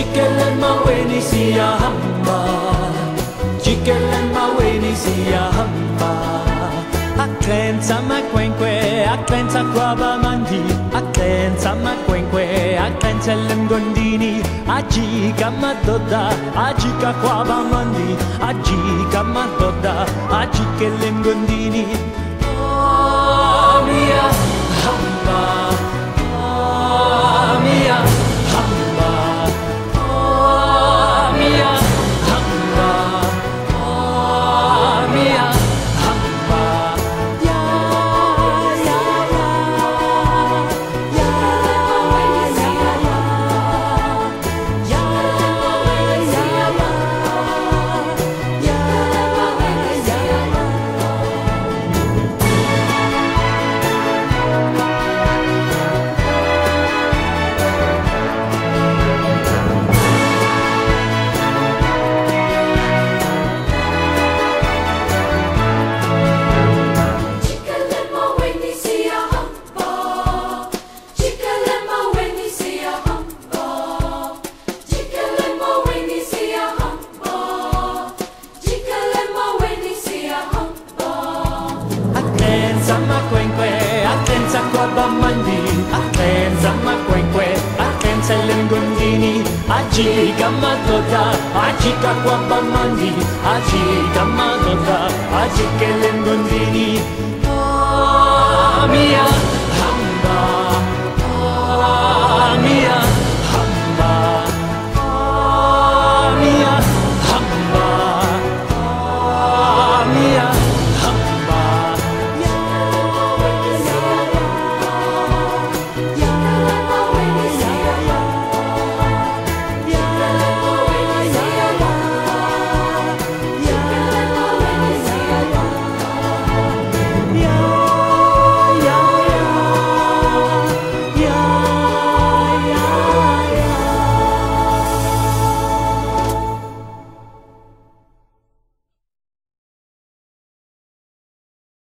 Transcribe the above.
Jikelen maweni siya hamba, jikelen maweni siya hamba. Aklenza makwenkwe, aklenza kwaba mandi, aklenza makwenkwe, aklenza lengondini. Ajika madoda, ajika kwaba mandi, ajika madoda, ajike lengondini. Oh mia hamba, oh mia hamba. Aklenza kwaba mandi, aklenza makwenkwe, aklenza lengondini. Ajika madoda, ajika kwaba mandi, ajika madoda, ajike lengondini. Oh mia.